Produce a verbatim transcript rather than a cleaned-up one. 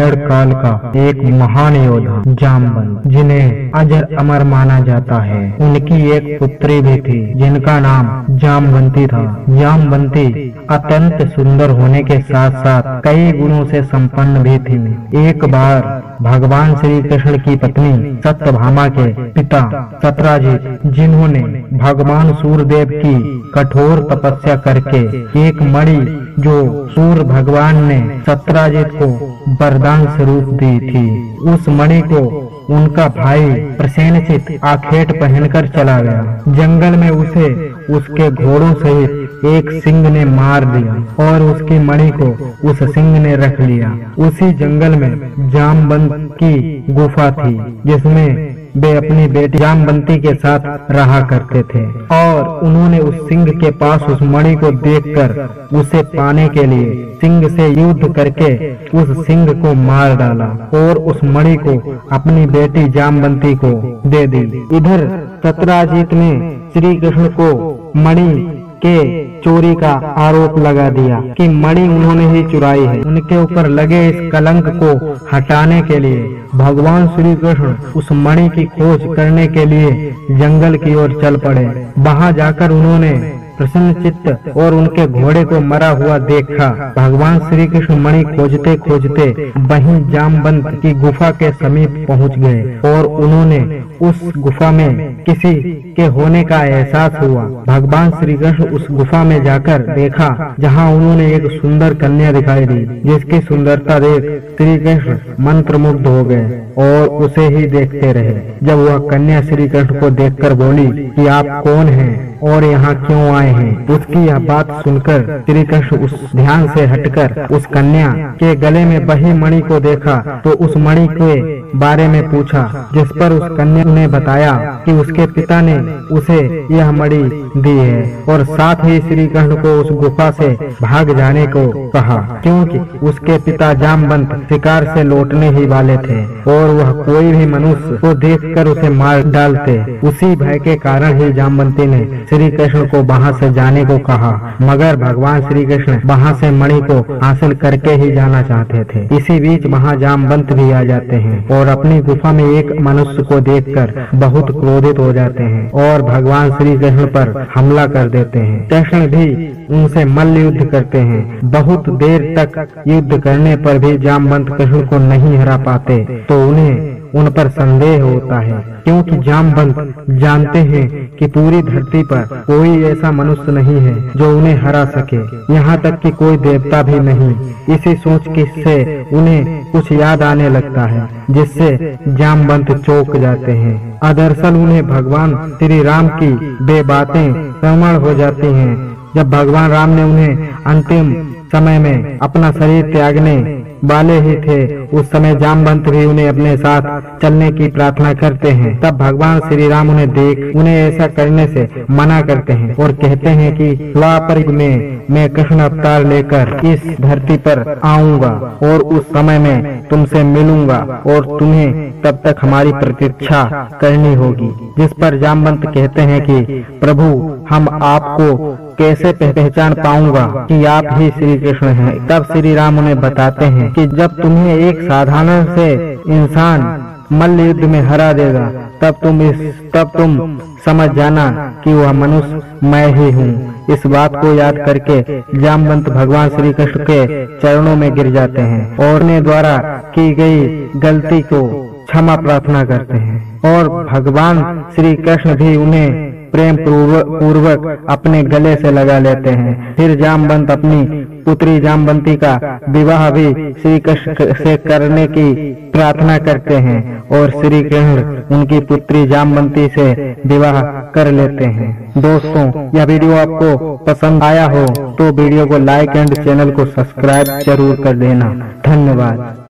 रामायण काल का एक महान योद्धा जामवंत, जिन्हें अजर अमर माना जाता है। उनकी एक पुत्री भी थी जिनका नाम जामवंती था। जामवंती अत्यंत सुंदर होने के साथ साथ कई गुणों से संपन्न भी थी। एक बार भगवान श्री कृष्ण की पत्नी सत्यभामा के पिता सत्राजित, जिन्होंने भगवान सूर्यदेव की कठोर तपस्या करके एक मणि जो सूर्य भगवान ने सत्राजित को वरदान स्वरूप दी थी, उस मणि को उनका भाई प्रसेनजित आखेट पहनकर चला गया। जंगल में उसे उसके घोड़ों सहित एक सिंह ने मार दिया और उसकी मणि को उस सिंह ने रख लिया। उसी जंगल में जामवंत की गुफा थी, जिसमें वे अपनी बेटी जामवंती के साथ रहा करते थे, और उन्होंने उस सिंह के पास उस मणि को देखकर उसे पाने के लिए सिंह से युद्ध करके उस सिंह को मार डाला और उस मणि को अपनी बेटी जामवंती को दे दी। इधर सत्राजित ने श्री कृष्ण को मणि के चोरी का आरोप लगा दिया कि मणि उन्होंने ही चुराई है। उनके ऊपर लगे इस कलंक को हटाने के लिए भगवान श्री कृष्ण उस मणि की खोज करने के लिए जंगल की ओर चल पड़े। वहां जाकर उन्होंने प्रसन्नचित्त और उनके घोड़े को मरा हुआ देखा। भगवान श्री कृष्ण मणि खोजते खोजते वहीं जामवंत की गुफा के समीप पहुंच गए और उन्होंने उस गुफा में किसी के होने का एहसास हुआ। भगवान श्री कृष्ण उस गुफा में जाकर देखा, जहां उन्होंने एक सुंदर कन्या दिखाई दी, जिसकी सुंदरता देख श्री कृष्ण मंत्रमुग्ध हो गए और उसे ही देखते रहे। जब वह कन्या श्री कृष्ण को देखकर बोली कि आप कौन हैं और यहाँ क्यों आए हैं, उसकी यह बात सुनकर श्री कृष्ण उस ध्यान से हटकर उस कन्या के गले में वही मणि को देखा तो उस मणि के बारे में पूछा, जिस पर उस कन्या ने बताया कि उसके पिता ने उसे यह मणि दी है और साथ ही श्री कृष्ण को उस गुफा से भाग जाने को कहा, क्योंकि उसके पिता जामवंत शिकार से लौटने ही वाले थे और वह कोई भी मनुष्य को देखकर उसे मार डालते। उसी भय के कारण ही जामवंती ने श्री कृष्ण को वहां से जाने को कहा, मगर भगवान श्री कृष्ण वहां से मणि को हासिल करके ही जाना चाहते थे। इसी बीच वहां जामवंत भी आ जाते हैं और अपनी गुफा में एक मनुष्य को देखकर बहुत क्रोधित हो जाते हैं और भगवान श्री कृष्ण पर हमला कर देते हैं। कृष्ण भी उनसे मल्ल युद्ध करते हैं। बहुत देर तक युद्ध करने पर भी जामवंत कृष्ण को नहीं हरा पाते तो उन्हें उन पर संदेह होता है, क्योंकि जामवंत जानते हैं कि पूरी धरती पर कोई ऐसा मनुष्य नहीं है जो उन्हें हरा सके, यहाँ तक कि कोई देवता भी नहीं। इसी सोच के से उन्हें कुछ याद आने लगता है, जिससे जामवंत चौंक जाते हैं। दरअसल उन्हें भगवान श्री राम की वे बातें श्रवण हो जाती हैं। जब भगवान राम ने उन्हें अंतिम समय में अपना शरीर त्यागने वाले ही थे, उस समय जामवंत भी उन्हें अपने साथ चलने की प्रार्थना करते हैं। तब भगवान श्री राम उन्हें देख उन्हें ऐसा करने से मना करते हैं और कहते हैं कि द्वापर युग में मैं कृष्ण अवतार लेकर इस धरती पर आऊंगा और उस समय में तुमसे मिलूंगा और तुम्हें तब तक हमारी प्रतीक्षा करनी होगी। जिस पर जामवंत कहते हैं कि प्रभु, हम आपको कैसे पहचान पाऊंगा कि आप ही श्री कृष्ण हैं। तब श्री राम उन्हें बताते हैं कि जब तुम्हें एक साधारण से इंसान मल्ल युद्ध में हरा देगा, तब तुम इस तब तुम समझ जाना कि वह मनुष्य मैं ही हूँ। इस बात को याद करके जामवंत भगवान श्री कृष्ण के चरणों में गिर जाते हैं और उन्हें द्वारा की गई गलती को क्षमा प्रार्थना करते हैं और भगवान श्री कृष्ण भी उन्हें प्रेम पूर्वक अपने गले से लगा लेते हैं। फिर जामवंत अपनी पुत्री जामवंती का विवाह भी श्री कृष्ण से करने की प्रार्थना करते हैं और श्री कृष्ण उनकी पुत्री जामवंती से विवाह कर लेते हैं। दोस्तों, यह वीडियो आपको पसंद आया हो तो वीडियो को लाइक एंड चैनल को सब्सक्राइब जरूर कर देना। धन्यवाद।